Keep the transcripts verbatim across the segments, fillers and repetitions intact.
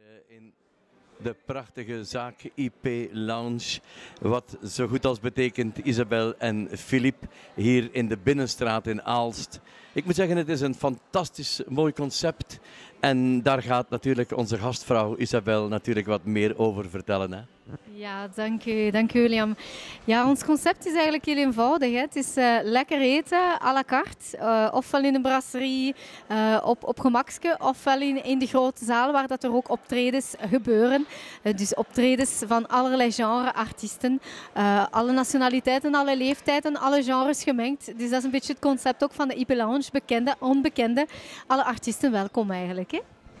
in de prachtige zaak I P Lounge, wat zo goed als betekent Isabel en Philippe, hier in de Binnenstraat in Aalst. Ik moet zeggen, het is een fantastisch mooi concept en daar gaat natuurlijk onze gastvrouw Isabel natuurlijk wat meer over vertellen. Hè? Ja, dank u, dank u William. Ja, ons concept is eigenlijk heel eenvoudig. Hè. Het is uh, lekker eten, à la carte, uh, ofwel in een brasserie, uh, op, op gemakske, ofwel in, in de grote zaal waar dat er ook optredens gebeuren. Uh, dus optredens van allerlei genre artiesten, uh, alle nationaliteiten, alle leeftijden, alle genres gemengd. Dus dat is een beetje het concept ook van de I P Lounge, bekende, onbekende, alle artiesten welkom eigenlijk. Hè.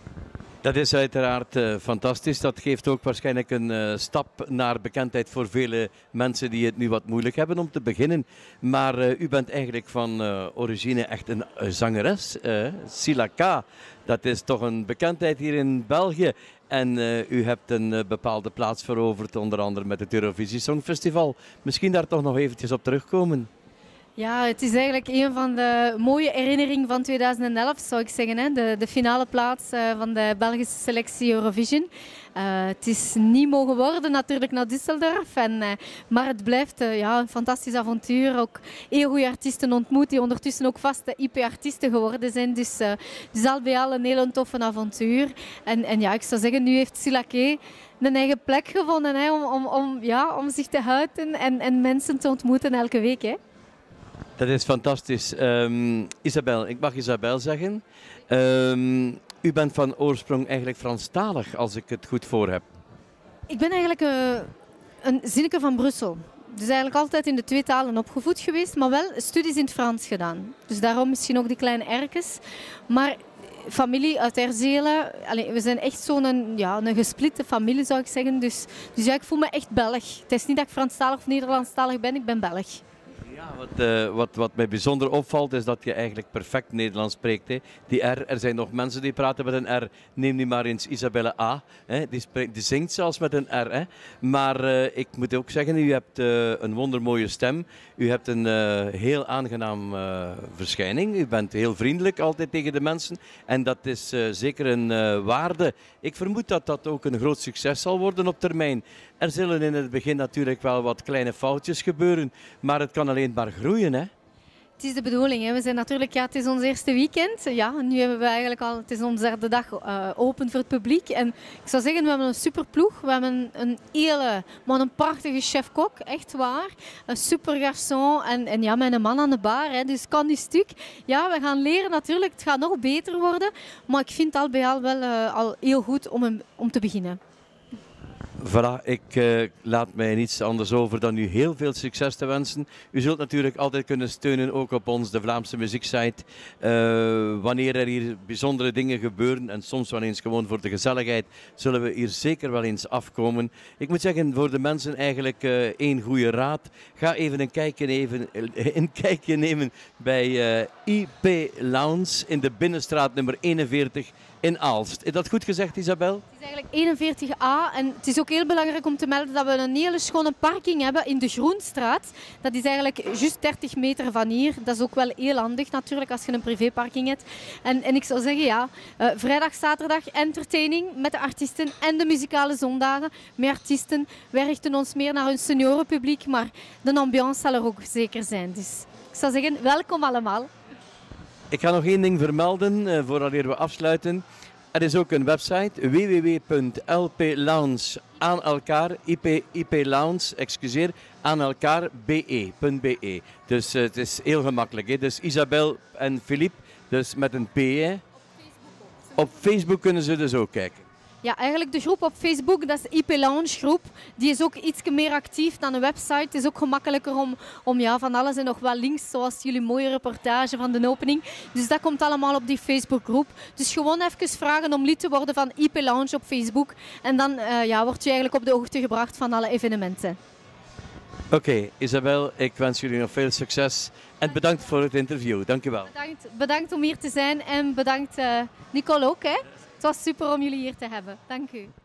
Dat is uiteraard uh, fantastisch. Dat geeft ook waarschijnlijk een uh, stap naar bekendheid voor vele mensen die het nu wat moeilijk hebben om te beginnen. Maar uh, u bent eigenlijk van uh, origine echt een uh, zangeres. Uh, Sila K. Dat is toch een bekendheid hier in België. En uh, u hebt een uh, bepaalde plaats veroverd, onder andere met het Eurovisie Songfestival. Misschien daar toch nog eventjes op terugkomen. Ja, het is eigenlijk een van de mooie herinneringen van tweeduizend elf, zou ik zeggen. Hè? De, de finale plaats uh, van de Belgische selectie Eurovision. Uh, het is niet mogen worden natuurlijk naar Düsseldorf, en, uh, maar het blijft uh, ja, een fantastisch avontuur. Ook heel goede artiesten ontmoet die ondertussen ook vaste I P-artiesten geworden zijn. Dus, uh, dus al bij al een heel toffe avontuur. En, en ja, ik zou zeggen, nu heeft Sila K een eigen plek gevonden, hè, om, om, om, ja, om zich te uiten en, en mensen te ontmoeten elke week. Hè. Dat is fantastisch. Um, Isabel, ik mag Isabel zeggen. Um, u bent van oorsprong eigenlijk Franstalig, als ik het goed voor heb. Ik ben eigenlijk uh, een zinneke van Brussel. Dus eigenlijk altijd in de twee talen opgevoed geweest, maar wel studies in het Frans gedaan. Dus daarom misschien ook die kleine erkens. Maar familie uit Herzelen, allee, we zijn echt zo'n ja, een gesplitte familie, zou ik zeggen. Dus, dus ja, ik voel me echt Belg. Het is niet dat ik Franstalig of Nederlandstalig ben, ik ben Belg. Ja, wat, uh, wat, wat mij bijzonder opvalt is dat je eigenlijk perfect Nederlands spreekt. Hè. Die R, er zijn nog mensen die praten met een R. Neem nu maar eens Isabelle A. Hè. Die, spreekt, die zingt zelfs met een R. Hè. Maar uh, ik moet ook zeggen, u hebt uh, een wondermooie stem. U hebt een uh, heel aangenaam uh, verschijning. U bent heel vriendelijk altijd tegen de mensen. En dat is uh, zeker een uh, waarde. Ik vermoed dat dat ook een groot succes zal worden op termijn. Er zullen in het begin natuurlijk wel wat kleine foutjes gebeuren. Maar het kan alleen maar groeien, hè? Het is de bedoeling. Hè. We zijn natuurlijk, ja, het is ons eerste weekend. Ja, nu hebben we eigenlijk al, het is onze derde dag uh, open voor het publiek. En ik zou zeggen, we hebben een super ploeg. We hebben een, een hele, maar een prachtige chef-kok, echt waar. Een super garçon en, en ja, mijn man aan de bar. Hè. Dus kan die stuk. Ja, we gaan leren natuurlijk. Het gaat nog beter worden. Maar ik vind het al bij al wel uh, al heel goed om, hem, om te beginnen. Voilà, ik uh, laat mij niets anders over dan u heel veel succes te wensen. U zult natuurlijk altijd kunnen steunen, ook op ons, de Vlaamse muzieksite. Uh, wanneer er hier bijzondere dingen gebeuren, en soms wel eens gewoon voor de gezelligheid, zullen we hier zeker wel eens afkomen. Ik moet zeggen, voor de mensen eigenlijk uh, één goede raad. Ga even een kijkje, even, een kijkje nemen bij uh, I P Lounge in de Binnenstraat nummer eenenveertig in Aalst. Is dat goed gezegd, Isabel? Het is eigenlijk eenenveertig A en het is ook heel belangrijk om te melden dat we een hele schone parking hebben in de Groenstraat. Dat is eigenlijk juist dertig meter van hier. Dat is ook wel heel handig natuurlijk als je een privéparking hebt. En, en ik zou zeggen, ja, uh, vrijdag, zaterdag entertaining met de artiesten en de muzikale zondagen met artiesten. Wij richten ons meer naar een seniorenpubliek, maar de ambiance zal er ook zeker zijn. Dus ik zou zeggen, welkom allemaal. Ik ga nog één ding vermelden uh, vooraleer we afsluiten. Er is ook een website w w w punt l p lounge aan elkaar, I P, I P Lounge, excuseer, aan elkaar, be.be. Dus uh, het is heel gemakkelijk. Hè? Dus Isabel en Philippe, dus met een P. Hè? Op Facebook kunnen ze dus ook kijken. Ja, eigenlijk de groep op Facebook, dat is I P Lounge groep. Die is ook iets meer actief dan een website. Het is ook gemakkelijker om, om ja, van alles en nog wel links, zoals jullie mooie reportage van de opening. Dus dat komt allemaal op die Facebook groep. Dus gewoon even vragen om lid te worden van I P Lounge op Facebook. En dan uh, ja, word je eigenlijk op de hoogte gebracht van alle evenementen. Oké, okay, Isabel, ik wens jullie nog veel succes. En bedankt voor het interview. Dank u wel. Bedankt, bedankt om hier te zijn en bedankt uh, Nicole ook. Hè. Het was super om jullie hier te hebben. Dank u.